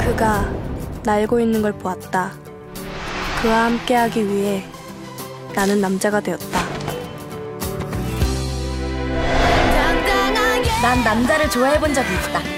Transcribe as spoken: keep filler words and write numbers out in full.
그가 날고 있는 걸 보았다. 그와 함께하기 위해 나는 남자가 되었다. 난 남자를 좋아해본 적이 있다.